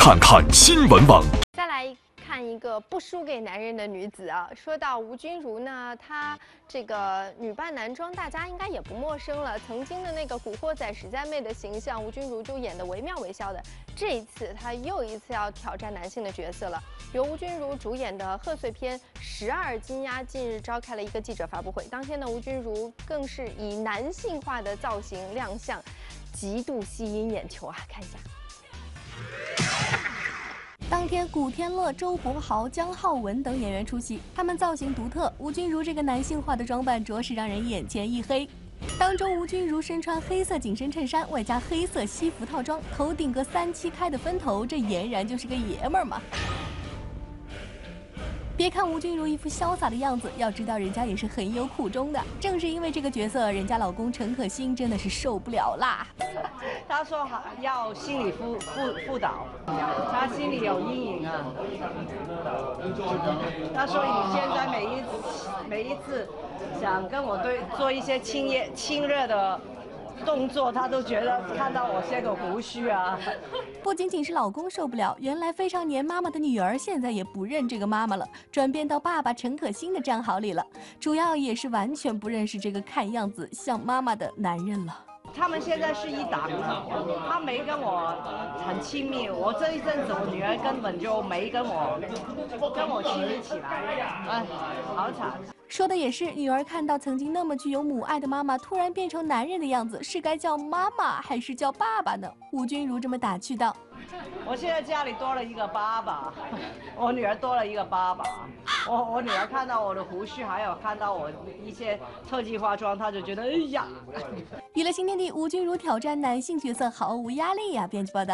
看看新闻网。 再来看一个不输给男人的女子啊！说到吴君如呢，她这个女扮男装，大家应该也不陌生了。曾经的那个古惑仔十佳妹的形象，吴君如就演得惟妙惟肖的。这一次，她又一次要挑战男性的角色了。由吴君如主演的贺岁片《12金鸭》近日召开了一个记者发布会，当天的吴君如更是以男性化的造型亮相，极度吸引眼球啊！看一下。 当天，古天乐、周柏豪、姜浩文等演员出席，他们造型独特。吴君如这个男性化的装扮，着实让人眼前一黑。当中，吴君如身穿黑色紧身衬衫，外加黑色西服套装，头顶个3-7开的分头，这俨然就是个爷们儿嘛。 别看吴君如一副潇洒的样子，要知道人家也是很有苦衷的。正是因为这个角色，人家老公陈可辛真的是受不了啦。 他说要心理辅导，他心里有阴影啊。他说你现在每一次想跟我做一些亲热的。 动作，他都觉得看到我些个胡须啊！ 不仅仅是老公受不了，原来非常黏妈妈的女儿现在也不认这个妈妈了，转变到爸爸陈可辛的战壕里了。主要也是完全不认识这个看样子像妈妈的男人了。 他们现在是一打一，他没跟我很亲密。我这一阵子，我女儿根本就没跟我亲密起来，哎，好惨。 说的也是，女儿看到曾经那么具有母爱的妈妈突然变成男人的样子，是该叫妈妈还是叫爸爸呢？吴君如这么打趣道：“ 我现在家里多了一个爸爸，我女儿多了一个爸爸。我女儿看到我的胡须，还有看到我一些特技化妆，她就觉得哎呀。” 娱乐新天地，吴君如挑战男性角色毫无压力呀！编辑报道。